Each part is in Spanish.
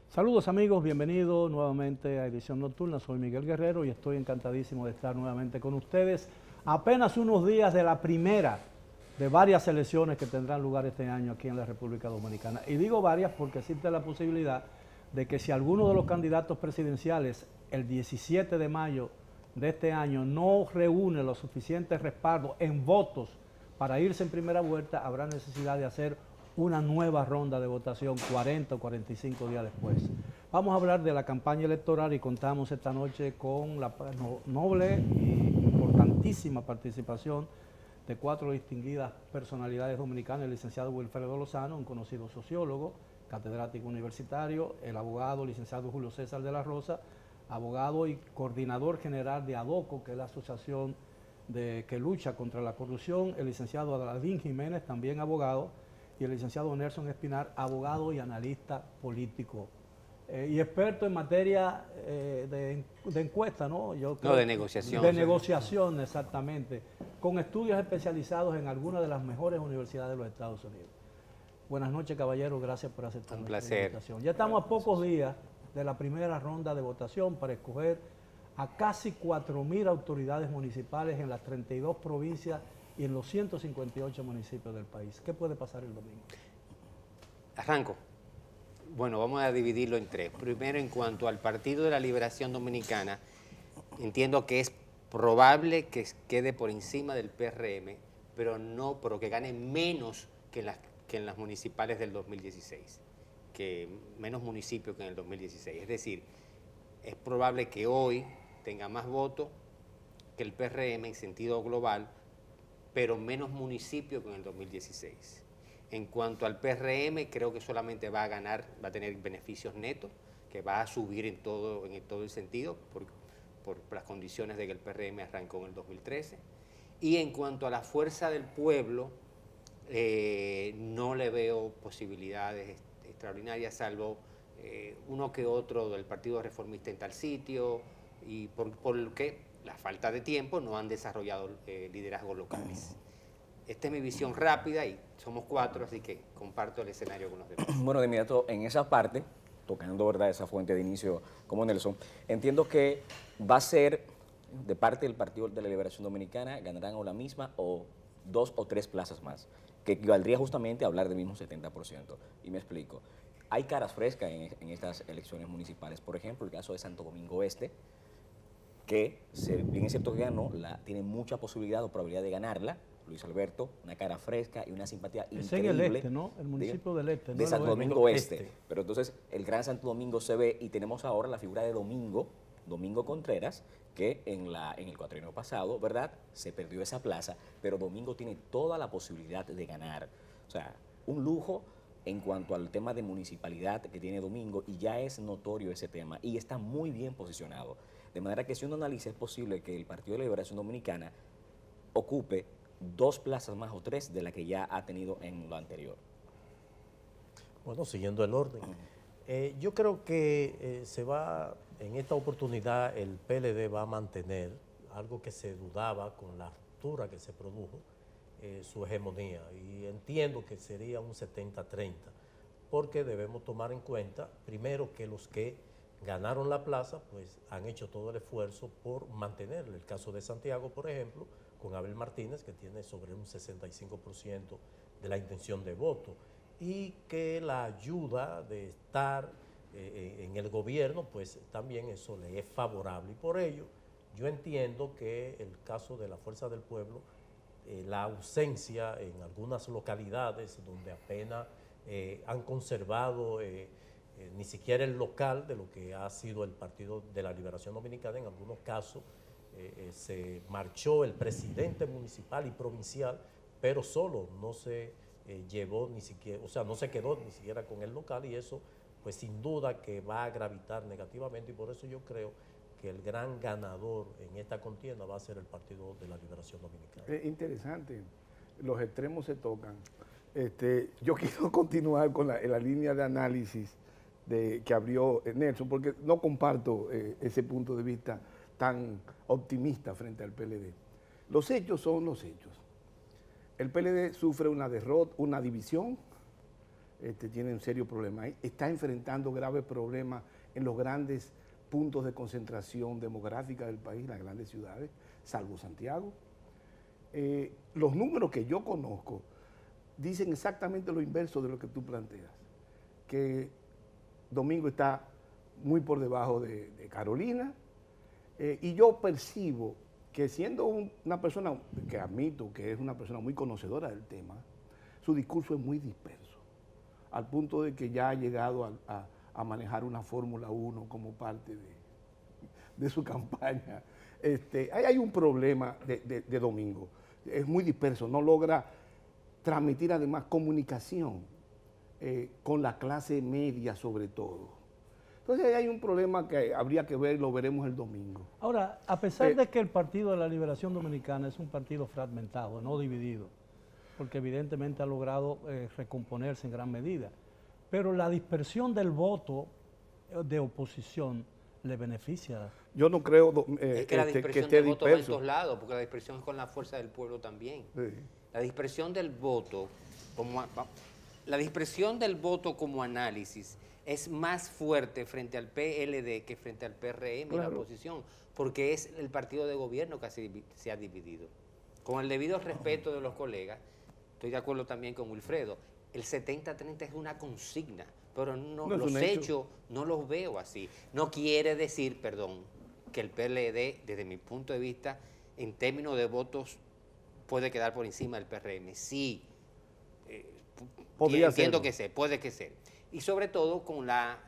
Saludos amigos, bienvenidos nuevamente a Edición Nocturna. Soy Miguel Guerrero y estoy encantadísimo de estar nuevamente con ustedes. Apenas unos días de la primera de varias elecciones que tendrán lugar este año aquí en la República Dominicana. Y digo varias porque existe la posibilidad de que si alguno de los candidatos presidenciales el 17 de mayo de este año no reúne los suficientes respaldos en votos para irse en primera vuelta, habrá necesidad de hacer una nueva ronda de votación 40 o 45 días después. Vamos a hablar de la campaña electoral y contamos esta noche con la noble y importantísima participación de 4 distinguidas personalidades dominicanas: el licenciado Wilfredo Lozano, un conocido sociólogo, catedrático universitario; el abogado licenciado Julio César de la Rosa, abogado y coordinador general de ADOCO, que es la asociación que lucha contra la corrupción; el licenciado Aladín Jiménez, también abogado; y el licenciado Nelson Espinar, abogado y analista político. Y experto en materia de encuesta, ¿no? Yo creo, de negociación. De negociación, exactamente, con estudios especializados en algunas de las mejores universidades de los Estados Unidos. Buenas noches, caballeros, gracias por aceptar nuestra invitación. Ya estamos a pocos días de la primera ronda de votación para escoger a casi 4.000 autoridades municipales en las 32 provincias y en los 158 municipios del país. ¿Qué puede pasar el domingo? Arranco. Bueno, vamos a dividirlo en tres. Primero, en cuanto al Partido de la Liberación Dominicana, entiendo que es probable que quede por encima del PRM, pero que gane menos que en las municipales del 2016, que menos municipios que en el 2016. Es decir, es probable que hoy tenga más votos que el PRM en sentido global, pero menos municipios que en el 2016. En cuanto al PRM, creo que solamente va a tener beneficios netos, que va a subir en todo el sentido, por las condiciones de que el PRM arrancó en el 2013. Y en cuanto a la fuerza del pueblo, no le veo posibilidades extraordinarias, salvo uno que otro del Partido Reformista en tal sitio, y porque la falta de tiempo no han desarrollado liderazgos locales. Esta es mi visión rápida y somos 4, así que comparto el escenario con los demás. Bueno, de inmediato, en esa parte, tocando, ¿verdad?, esa fuente de inicio como Nelson, entiendo que va a ser de parte del Partido de la Liberación Dominicana, ganarán o la misma o 2 o 3 plazas más, que equivaldría justamente a hablar del mismo 70%. Y me explico. Hay caras frescas en estas elecciones municipales. Por ejemplo, el caso de Santo Domingo Este, que, bien es cierto que ganó, tiene mucha posibilidad o probabilidad de ganarla. Luis Alberto, una cara fresca y una simpatía increíble. Es en el este, ¿no? El municipio del este. De Santo Domingo Este. Pero entonces el Gran Santo Domingo se ve y tenemos ahora la figura de Domingo Contreras, que en el cuatrienio pasado, ¿verdad?, se perdió esa plaza, pero Domingo tiene toda la posibilidad de ganar. O sea, un lujo en cuanto al tema de municipalidad que tiene Domingo, y ya es notorio ese tema y está muy bien posicionado. De manera que si uno analiza, es posible que el Partido de la Liberación Dominicana ocupe 2 plazas más o 3 de la que ya ha tenido en lo anterior. Bueno, siguiendo el orden, yo creo que en esta oportunidad el PLD va a mantener algo que se dudaba con la ruptura que se produjo, su hegemonía, y entiendo que sería un 70-30, porque debemos tomar en cuenta, primero, que los que ganaron la plaza, pues han hecho todo el esfuerzo por mantenerla. El caso de Santiago, por ejemplo, con Abel Martínez, que tiene sobre un 65% de la intención de voto, y que la ayuda de estar en el gobierno, pues también eso le es favorable. Y por ello, yo entiendo que el caso de la Fuerza del Pueblo, la ausencia en algunas localidades donde apenas han conservado ni siquiera el local de lo que ha sido el Partido de la Liberación Dominicana, en algunos casos se marchó el presidente municipal y provincial, pero solo, no se llevó ni siquiera, o sea, no se quedó ni siquiera con el local, y eso pues sin duda que va a gravitar negativamente, y por eso yo creo que el gran ganador en esta contienda va a ser el Partido de la Liberación Dominicana. Es interesante, los extremos se tocan. Yo quiero continuar con la línea de análisis que abrió Nelson, porque no comparto ese punto de vista tan optimista frente al PLD. Los hechos son los hechos. El PLD sufre una derrota, una división, tiene un serio problema. Está enfrentando graves problemas en los grandes puntos de concentración demográfica del país, las grandes ciudades, salvo Santiago. Los números que yo conozco dicen exactamente lo inverso de lo que tú planteas, que Domingo está muy por debajo de Carolina, y yo percibo que siendo una persona que admito que es una persona muy conocedora del tema, su discurso es muy disperso, al punto de que ya ha llegado a manejar una Fórmula 1 como parte de su campaña. Hay un problema de Domingo, es muy disperso, no logra transmitir además comunicación con la clase media sobre todo. Entonces hay un problema que habría que ver, lo veremos el domingo. Ahora, a pesar de que el Partido de la Liberación Dominicana es un partido fragmentado, no dividido, porque evidentemente ha logrado recomponerse en gran medida, pero la dispersión del voto de oposición le beneficia. Yo no creo es que la dispersión del voto va en todos lados, porque la dispersión es con la fuerza del pueblo también. Sí. La dispersión del voto, como análisis, es más fuerte frente al PLD que frente al PRM, claro, en la oposición, porque es el partido de gobierno que se ha dividido. Con el debido respeto de los colegas, estoy de acuerdo también con Wilfredo, el 70-30 es una consigna, pero los hechos no los veo así. No quiere decir, perdón, que el PLD, desde mi punto de vista, en términos de votos, puede quedar por encima del PRM. Sí, entiendo que sí, puede que sea. Y sobre todo con la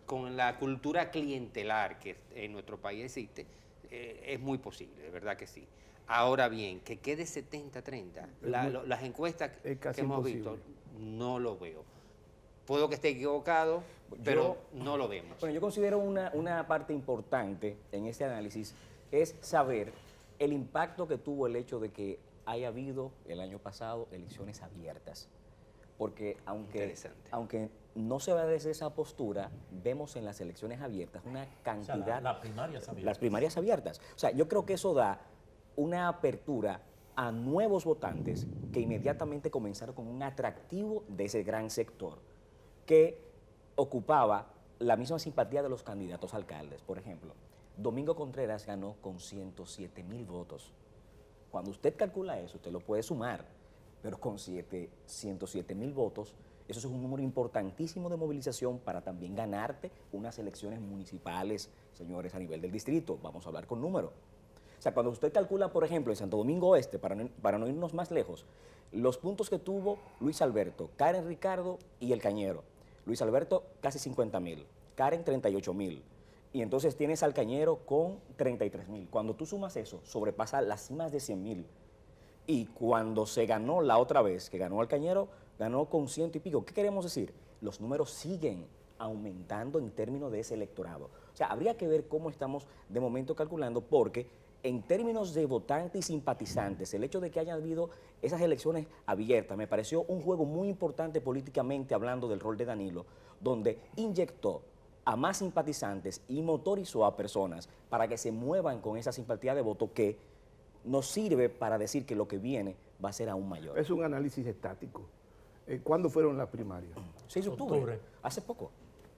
cultura clientelar que en nuestro país existe, es muy posible, de verdad que sí. Ahora bien, que quede 70-30, las encuestas que hemos visto, no lo veo. Puedo que esté equivocado, pero no lo vemos. Bueno, yo considero una parte importante en este análisis es saber el impacto que tuvo el hecho de que haya habido el año pasado elecciones abiertas. Porque aunque no se va desde esa postura, vemos en las elecciones abiertas una cantidad... O sea, las primarias abiertas. Las primarias abiertas. O sea, yo creo que eso da una apertura a nuevos votantes que inmediatamente comenzaron con un atractivo de ese gran sector que ocupaba la misma simpatía de los candidatos a alcaldes. Por ejemplo, Domingo Contreras ganó con 107,000 votos. Cuando usted calcula eso, usted lo puede sumar, pero con 107,000 votos, eso es un número importantísimo de movilización para también ganarte unas elecciones municipales, señores, a nivel del distrito. Vamos a hablar con números. O sea, cuando usted calcula, por ejemplo, en Santo Domingo Este, para no irnos más lejos, los puntos que tuvo Luis Alberto, Karen Ricardo y El Cañero. Luis Alberto casi 50,000, Karen 38,000. Y entonces tienes al Cañero con 33,000. Cuando tú sumas eso, sobrepasa las cimas de 100,000. Y cuando se ganó la otra vez, que ganó al Cañero, ganó con 100 y pico. ¿Qué queremos decir? Los números siguen aumentando en términos de ese electorado. O sea, habría que ver cómo estamos de momento calculando, porque en términos de votantes y simpatizantes, el hecho de que haya habido esas elecciones abiertas me pareció un juego muy importante políticamente hablando del rol de Danilo, donde inyectó a más simpatizantes y motorizó a personas para que se muevan con esa simpatía de voto que nos sirve para decir que lo que viene va a ser aún mayor. Es un análisis estático. ¿Cuándo fueron las primarias? 6 de octubre. Hace poco.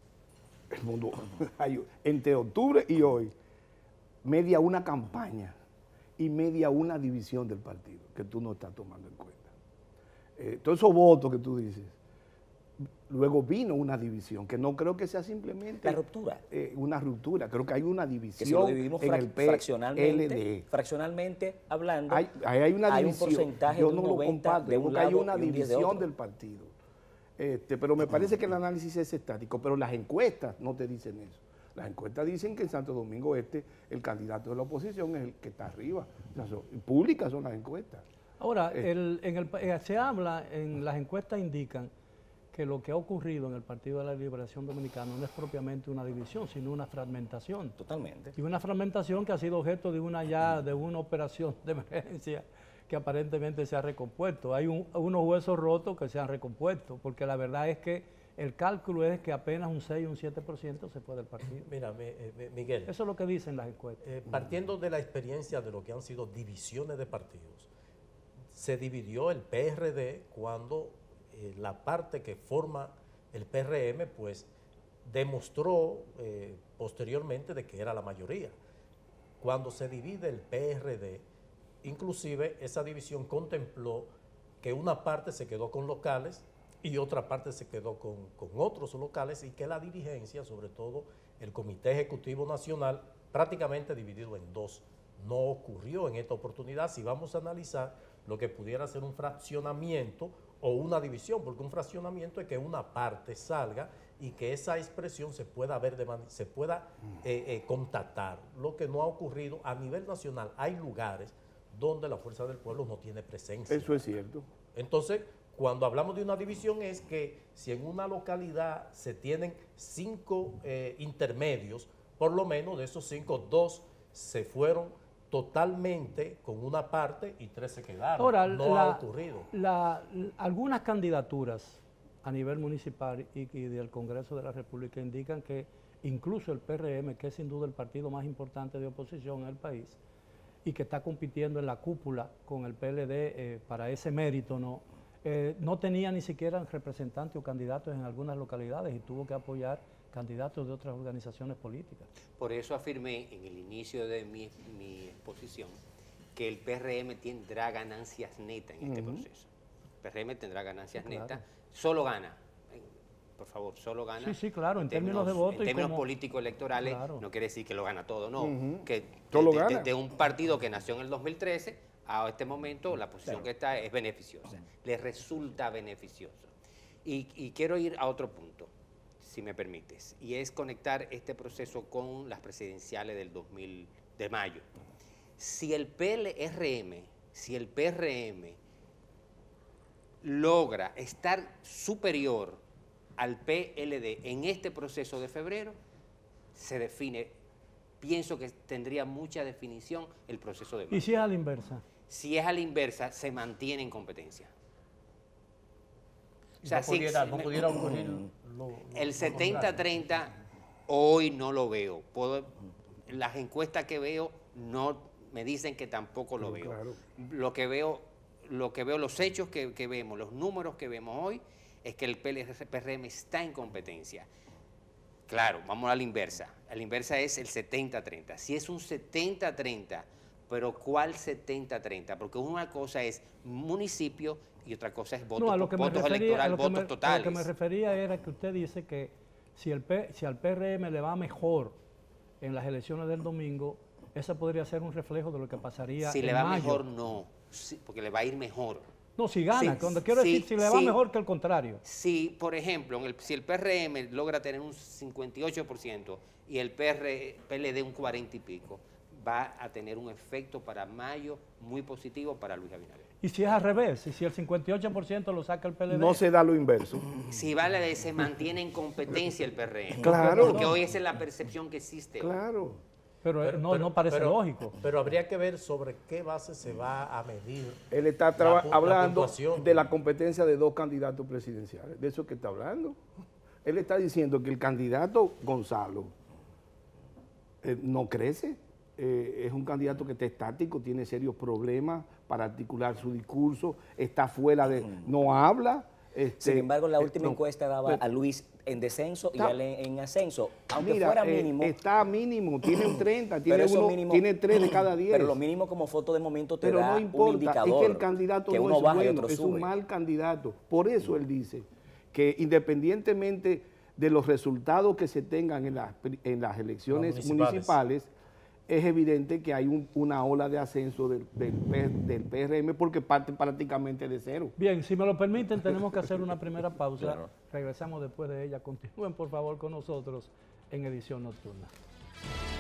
El mundo, entre octubre y hoy, media una campaña y media una división del partido, que tú no estás tomando en cuenta. Todos esos votos que tú dices, luego vino una división, que no creo que sea simplemente... La ruptura. Una ruptura, creo que hay una división que si lo dividimos en el fraccionalmente, fraccionalmente hablando, hay una división. Un porcentaje yo de un no 90 lo comparto, de un lado, hay una y un 10 de división otro. del partido. Pero me parece que el análisis es estático, pero las encuestas no te dicen eso. Las encuestas dicen que en Santo Domingo Este el candidato de la oposición es el que está arriba. O sea, públicas son las encuestas. Ahora, se habla, en las encuestas indican que lo que ha ocurrido en el Partido de la Liberación Dominicana no es propiamente una división, sino una fragmentación. Totalmente. Y una fragmentación que ha sido objeto de una operación de emergencia que aparentemente se ha recompuesto. Hay unos huesos rotos que se han recompuesto, porque la verdad es que el cálculo es que apenas un 6 o un 7% se fue del partido. Mira, Miguel. Eso es lo que dicen las encuestas. Partiendo de la experiencia de lo que han sido divisiones de partidos, se dividió el PRD cuando la parte que forma el PRM pues demostró posteriormente de que era la mayoría. Cuando se divide el PRD, inclusive esa división contempló que una parte se quedó con locales y otra parte se quedó con otros locales, y que la dirigencia, sobre todo el Comité Ejecutivo Nacional, prácticamente dividido en dos. No ocurrió en esta oportunidad. Si vamos a analizar lo que pudiera ser un fraccionamiento o una división, porque un fraccionamiento es que una parte salga y que esa expresión se pueda ver, se pueda contactar. Lo que no ha ocurrido a nivel nacional, hay lugares donde la Fuerza del Pueblo no tiene presencia. Eso es cierto. Entonces, cuando hablamos de una división es que si en una localidad se tienen 5 intermedios, por lo menos de esos 5, 2 se fueron totalmente con una parte y 3 se quedaron. Ahora, no ha ocurrido. Algunas candidaturas a nivel municipal y del Congreso de la República indican que incluso el PRM, que es sin duda el partido más importante de oposición en el país y que está compitiendo en la cúpula con el PLD para ese mérito, no tenía ni siquiera representantes o candidatos en algunas localidades y tuvo que apoyar candidatos de otras organizaciones políticas. Por eso afirmé en el inicio de mi exposición que el PRM tendrá ganancias netas en este proceso. El PRM tendrá ganancias netas, solo gana, por favor, solo gana. Sí, claro, en términos de voto. En términos políticos electorales, claro. No quiere decir que lo gana todo, no. Que solo gana. De un partido que nació en el 2013, a este momento la posición que está es beneficiosa, le resulta beneficioso. Y quiero ir a otro punto, si me permites, y es conectar este proceso con las presidenciales de mayo. Si el PRM logra estar superior al PLD en este proceso de febrero, se define, pienso que tendría mucha definición el proceso de mayo. ¿Y si es a la inversa? Si es a la inversa, se mantiene en competencia. O sea, no pudiera ocurrir el 70-30 hoy no lo veo. Las encuestas que veo no me dicen que tampoco lo veo. Claro. Lo que veo, los hechos que vemos, los números que vemos hoy, es que el PRM está en competencia. Claro, vamos a la inversa. A la inversa es el 70-30. Si es un 70-30, pero ¿cuál 70-30? Porque una cosa es municipio y otra cosa es votos electorales, votos totales. A lo que me refería era que usted dice que si al PRM le va mejor en las elecciones del domingo, eso podría ser un reflejo de lo que pasaría en mayo. Si le va mejor, no, porque le va a ir mejor. No, si gana, cuando quiero decir si le va mejor que el contrario. Si, por ejemplo, si el PRM logra tener un 58% y el PLD un 40 y pico, va a tener un efecto para mayo muy positivo para Luis Abinader. ¿Y si es al revés? ¿Y si el 58% lo saca el PLD? No se da lo inverso. Si vale, se mantiene en competencia el PRM. Claro. Porque hoy esa es la percepción que existe. Claro. Pero no parece lógico. Pero habría que ver sobre qué base se va a medir. Él está hablando de la competencia de 2 candidatos presidenciales. De eso que está hablando. Él está diciendo que el candidato Gonzalo no crece. Es un candidato que está estático, tiene serios problemas para articular su discurso, está fuera de... no habla. Sin embargo, la última encuesta daba a Luis en descenso y a él en ascenso. Aunque fuera mínimo... Está mínimo, tiene un 30, tiene 3 de cada 10. Pero lo mínimo como foto de momento te da no importa, un indicador. Es que el candidato que no uno es baja y bueno, otro es sube. un mal candidato. Por eso él dice que independientemente de los resultados que se tengan en las elecciones municipales, es evidente que hay una ola de ascenso del PRM porque parte prácticamente de cero. Bien, si me lo permiten, tenemos que hacer una primera pausa. Claro. Regresamos después de ella. Continúen, por favor, con nosotros en Edición Nocturna.